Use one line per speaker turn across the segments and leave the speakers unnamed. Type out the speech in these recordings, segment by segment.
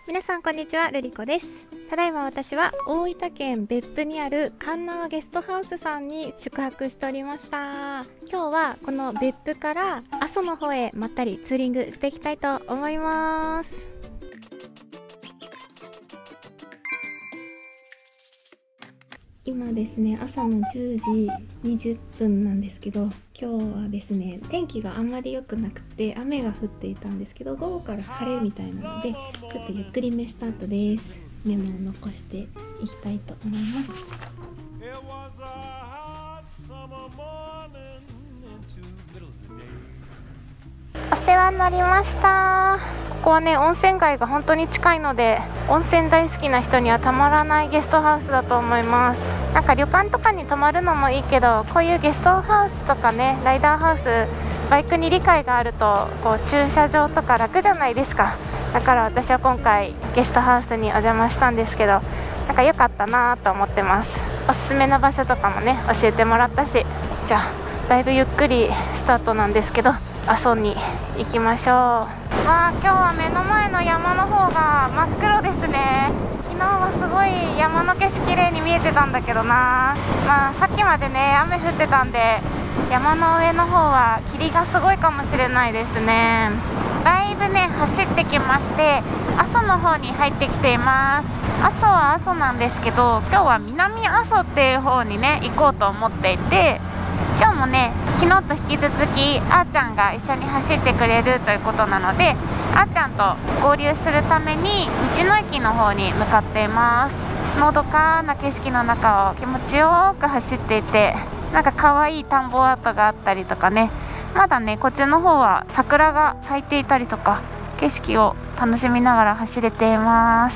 皆さんこんにちは、ルリコです。ただいま私は大分県別府にある鉄輪ゲストハウスさんに宿泊しておりました。今日はこの別府から阿蘇の方へまったりツーリングしていきたいと思います。今ですね、朝の10時20分なんですけど、今日はですね、天気があんまり良くなくて雨が降っていたんですけど、午後から晴れみたいなので、ちょっとゆっくりめスタートです。メモを残していきたいと思います。お世話になりました。ここはね、温泉街が本当に近いので、温泉大好きな人にはたまらないゲストハウスだと思います。なんか旅館とかに泊まるのもいいけど、こういうゲストハウスとかね、ライダーハウス、バイクに理解があるとこう駐車場とか楽じゃないですか。だから私は今回ゲストハウスにお邪魔したんですけど、なんか良かったなと思ってます。おすすめの場所とかもね教えてもらったし、じゃあだいぶゆっくりスタートなんですけど、阿蘇に行きましょう。わあ、今日は目の前の山の方が真っ黒ですね。昨日はすごい山の景色綺麗に見えてたんだけどな。まあさっきまでね雨降ってたんで、山の上の方は霧がすごいかもしれないですね。だいぶね走ってきまして、阿蘇の方に入ってきています。阿蘇は阿蘇なんですけど、今日は南阿蘇っていう方にね行こうと思っていて、今日もね昨日と引き続きあーちゃんが一緒に走ってくれるということなので、あーちゃんと合流するために道の駅の方に向かっています。のどかな景色の中を気持ちよく走っていて、なんか可愛い田んぼアートがあったりとかね、まだねこっちの方は桜が咲いていたりとか、景色を楽しみながら走れています。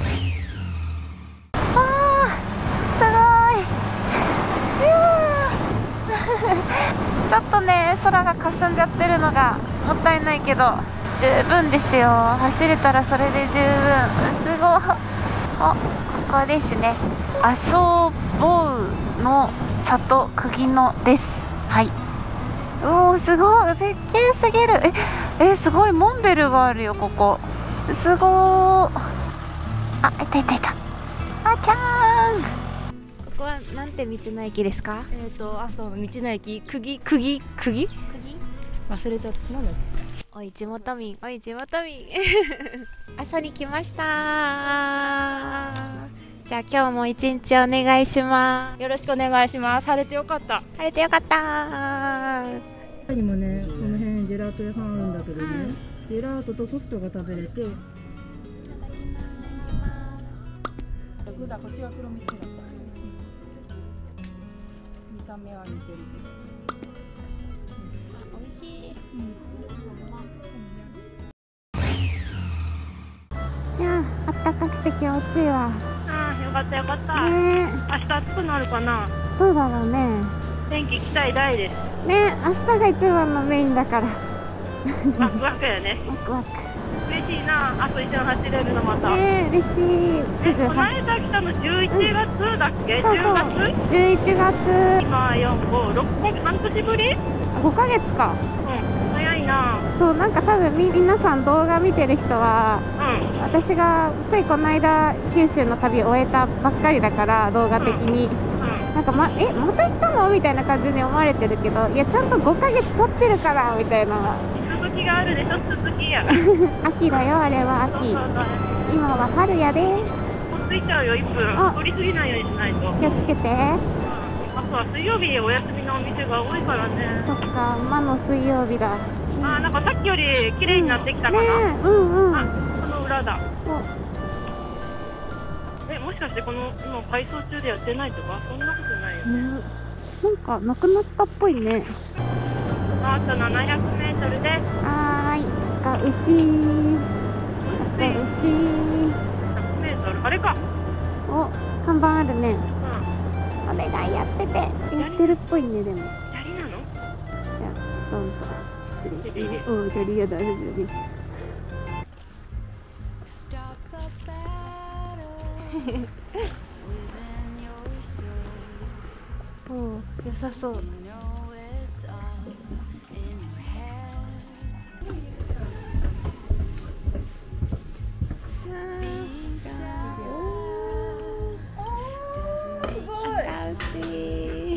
ちょっとね空が霞んじゃってるのがもったいないけど十分ですよ。走れたらそれで十分。すごい。ここですね、阿蘇坊の里釘野です。はい。おー、すごい絶景すぎる。すごいモンベルがあるよここ。すごー。あ、いたいたいた。あちゃーん。ここはなんて道の駅ですか？
阿蘇の道の駅、釘忘れちゃった。なんだっけ。
おい地元民、おい地元民阿蘇に来ました。じゃあ今日も一日お願いします。
よろしくお願いします。晴れてよかった。
晴れてよかった。
他にもね、この辺ジェラート屋さんあるんだけどね、ジェラートとソフトが食べれて。普段こっちは黒蜜好きだった。見た目は似てるけど。
美味しい。いや、あったかくて気持ちいいわ。
ああ、よかったよかった。
ね、
明日暑くなるかな。
そうだろうね。
天気期待大です。
ね、明日が一番のメインだから。
ワクワクやね。
ワクワク。
嬉しいな、あと一緒に走れるのまた。
嬉しい。
この間来たの11月だっけ？
そうそう、
10月
11月。
今4、5、6ヶ月、半年ぶり？
5ヶ月か。
早いな。
そう、なんか多分皆さん動画見てる人は、私がついこの間九州の旅を終えたばっかりだから、動画的に、なんかまた行ったのみたいな感じに思われてるけど、いやちゃんと5ヶ月経ってるからみたいな。
続きがあるでしょ、続きや。
秋だよ、あれは秋。今は春やで。
もう着いちゃうよ、1分。取りすぎないようにしないと。
気をつけて。
あとは水曜日お休みのお店が多いからね。
そっか、魔の水曜日だ。
なんかさっきより綺麗になってきたかな。
ね、
この裏だ。もしかしてこの今改装中でやってないとか、そんなことないよね。
なんかなくなったっぽいね。
あと700メートルです。
はーい。牛。
100メートル、あれか。
お、看板あるね。お願いやってるっぽいね。でも。
砂利なの？
じゃあどうぞ。失礼します。お、砂利やだ、砂利。お、良さそう。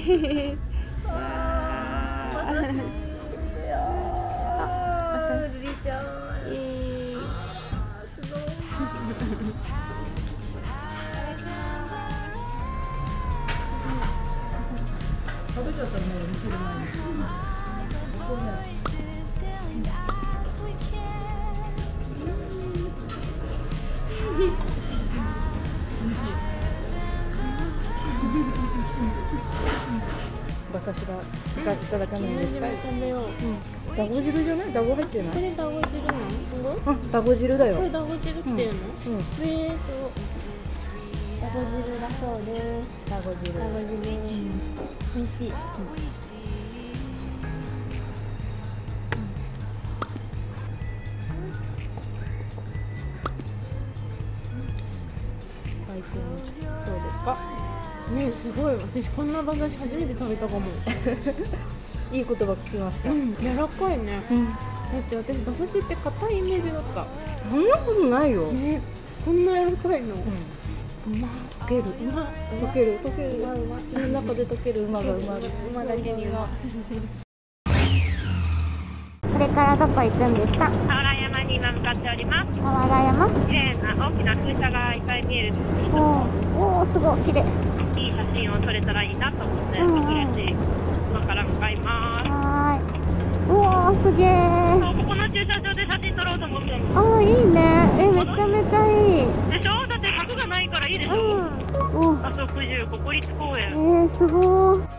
食べちゃったね、見せる前に。馬刺しがいただかないんですか？
食べよう。
ダゴ汁じゃない？ダゴ入ってない？
これダゴ汁なの？
あ、ダゴ汁だよ。
これダゴ汁っていうの？そう。ダゴ汁だそうです。
ダゴ汁。
ダゴ汁。美味しい。
海鮮どうですか？
ね、すごい。私こんな馬刺し初めて食べたかも。
いい言葉聞きました。
柔らかいね。だって私馬刺しって硬いイメージだった。
そんなことないよ。
ね、こんな柔らかいの。
溶ける。溶ける。口の中で溶ける馬が馬だけに馬。
これからどこ行くんですか？
俵山に今向かっております。
俵山？
綺麗な大きな風車がいっぱい見えるんですけど、
おー、すごい綺麗。
いい写真を撮れたらいいなと思って嬉しい。今から向かいます。
はーい。うわー、すげー。
そう、ここの駐車場で写真撮ろうと思ってるの。
あー、いいね。めちゃめちゃいい。
でしょ？だって柵がないからいいでしょ？
お、
あそこ10国立公園。
すごー。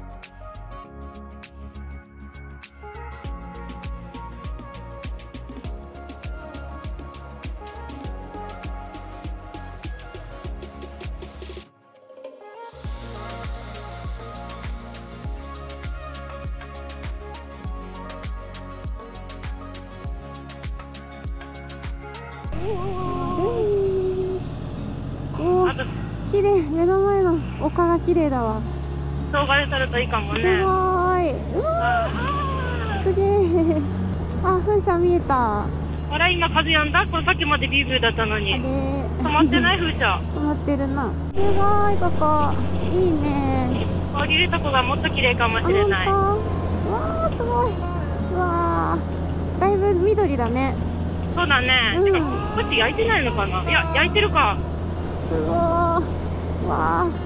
あと
綺麗、目の前の丘が綺麗だわ。
動画で撮るといいかもね。
すごーい。うわー、すげー。あ、風車見えた。
ほら今風やんだ。これさっきまでビュービューだったのに。
あれ
止まってない風車。
止まってるな。すごーい、ここ。いいね。
降りるとこがもっと綺麗かもしれない。
うわー、すごい。うわー、だいぶ緑だね。
そうだね。てかこっち焼いてないのかな。いや焼いてるか。
すごー。わー。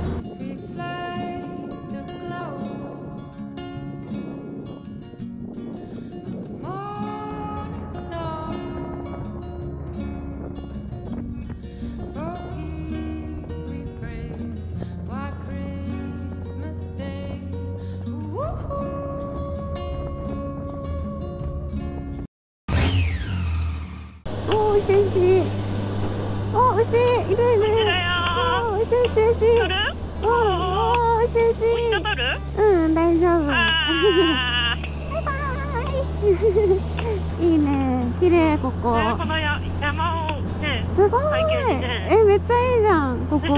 おー、牛牛。お、牛いるいる。おー、牛牛牛。
取る？
おー、牛牛。
人取る？
うん、大丈夫。
あ
バイバーイ。いいね、綺麗ここ。
ー、この山をね、
すごい。
拝見して。
めっちゃいいじゃん、ここ。
でしょ？
うん、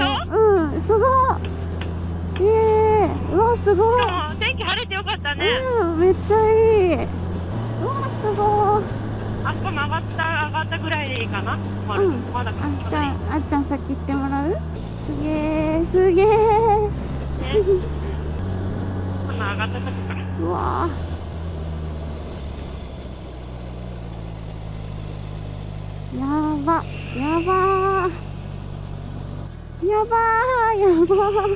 すごい。イエーイ。うわ、すごい。
今日天気晴れてよかったね。
うん、めっちゃいい。うわ、すごい。
あそこも上がったぐらいでいいかな。まだ、
うん、
まだか。
あっちゃん先行ってもらう？すげー、すげー。
ね。この上がったとこから。
うわー。やば、やばー。やばー、やばー。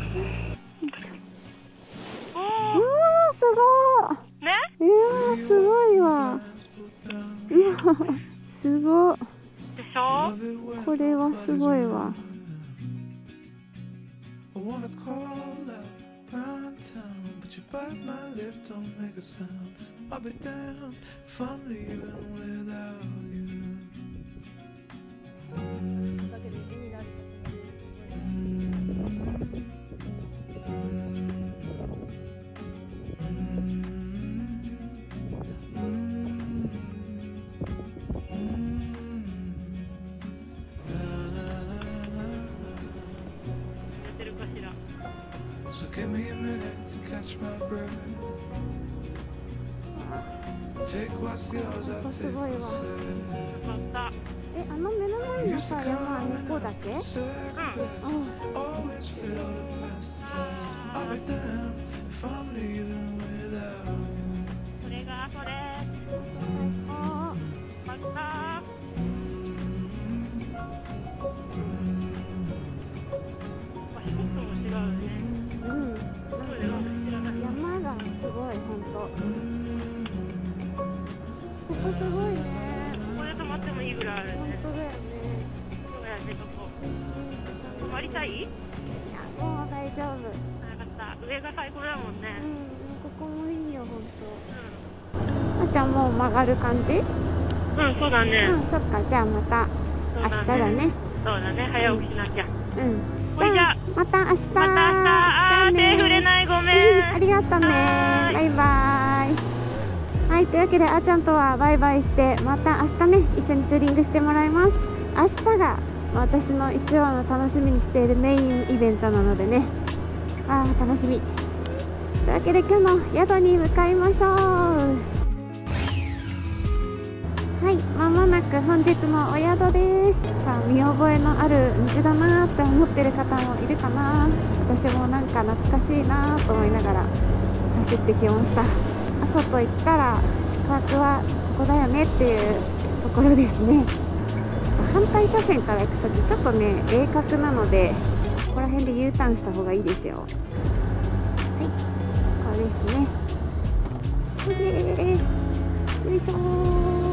うわー、すごー。
ね？
いやー、すごいわ。うわ、すごい。
でしょ？
これはすごいわ。
So give me a minute to catch my breath. Take what's yours, I'll take what's left.
乗った。
あの目の前のさ、山は向こうだけ？
Always feel the best times. I'll be damned if if I'm leaving without you.
これがそれ。また。場所も違うね。
うん。
そういうの知らない。
山がすごい本当。ここすごいね。
ここで泊まってもいいぐらいあるね。
本当だよね。
そうやね、ここ。泊まりたい？
いやもう大丈夫。
なかった。上が最高だもんね。
ここもいいよ本
う
当。あちゃんもう曲がる感じ？
ん、そうだね。
そっかじゃあまた明日だね。
そうだね、早起きしなきゃ。
じゃあまた明日。
また明日。あー、手触れない、ごめん。
ありがとね。バイバイ。はい、というわけであーちゃんとはバイバイしてまた明日ね一緒にツーリングしてもらいます。明日が私の一番の楽しみにしているメインイベントなのでね、楽しみ。というわけで今日の宿に向かいましょう。はい、まもなく本日のお宿です。さあ、見覚えのある道だなって思ってる方もいるかな。私もなんか懐かしいなと思いながら走ってきました。阿蘇といったら宿泊はここだよねっていうところですね。反対車線から行くときちょっとね鋭角なのでここら辺で U ターンした方がいいですよ。はい、これですね。よいしょー。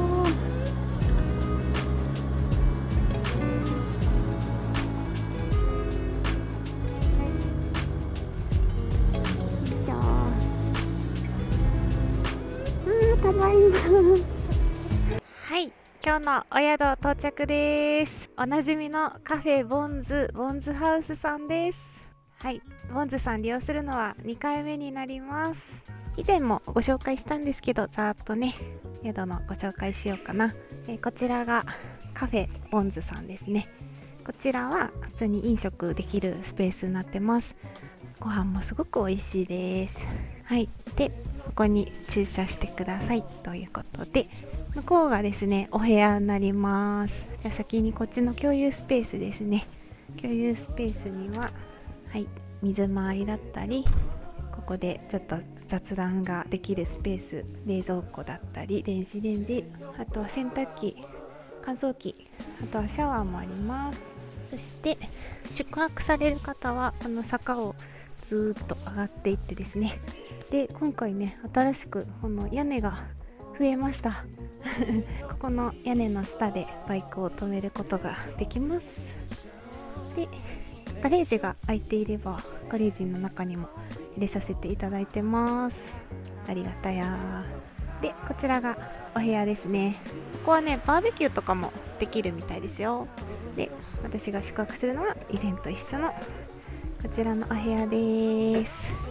ただいま。はい、今日のお宿到着です。おなじみのカフェボンズハウスさんです。はい、ボンズさん利用するのは2回目になります。以前もご紹介したんですけどざーっとね宿のご紹介しようかな。こちらがカフェボンズさんですね。こちらは普通に飲食できるスペースになってます。ご飯もすごく美味しいです。はい、でここに駐車してくださいということで、向こうがですねお部屋になります。じゃあ先にこっちの共有スペースですね。共有スペースには、はい、水回りだったり、ここでちょっと雑談ができるスペース、冷蔵庫だったり電子レンジ、あとは洗濯機、乾燥機、あとはシャワーもあります。そして宿泊される方はこの坂をずーっと上がっていってですね、で今回ね新しくこの屋根が増えましたここの屋根の下でバイクを止めることができます。でガレージが空いていればガレージの中にも入れさせていただいてます。ありがたや。でこちらがお部屋ですね。ここはねバーベキューとかもできるみたいですよ。で私が宿泊するのは以前と一緒のこちらのお部屋です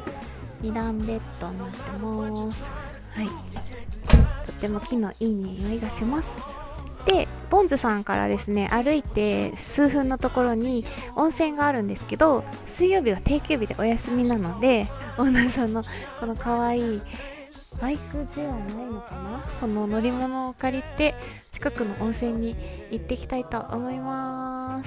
。2段ベッドになってます。はい、とっても木のいい匂いがします。でボンズさんからですね歩いて数分のところに温泉があるんですけど、水曜日が定休日でお休みなのでオーナーさんのこのかわいいバイクではないのかな、この乗り物を借りて近くの温泉に行ってきたいと思います。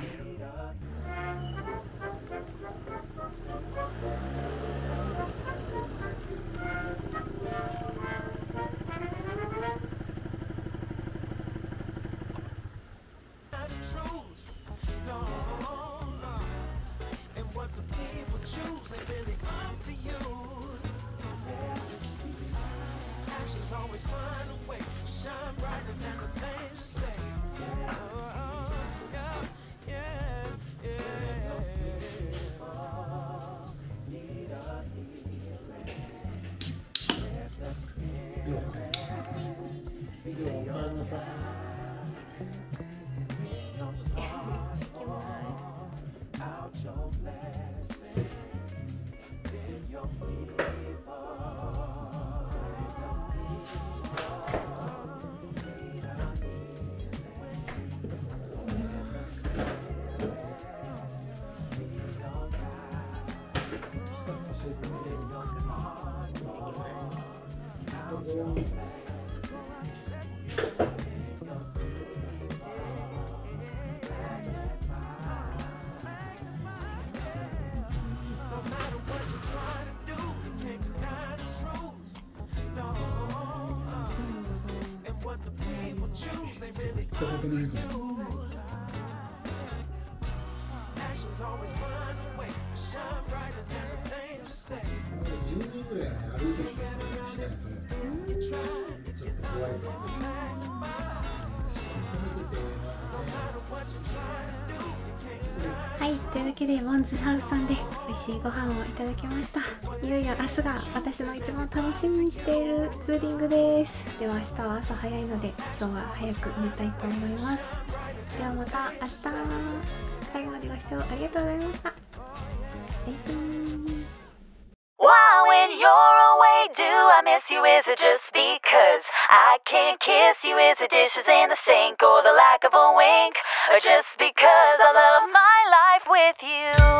ったことないから。10人ぐらいね、歩いてきた人がしたりとか、ちょっと怖いからね。
はい、というわけでモンズハウスさんで美味しいご飯をいただきました。いよいよ明日が私の一番楽しみにしているツーリングです。では明日は朝早いので今日は早く寝たいと思います。ではまた明日。最後までご視聴ありがとうございました。おやすみ。
Why when you're away do I miss you? Is it just because I can't kiss you? Is it dishes in the sink or the lack of a wink? Or just because I love my life with you?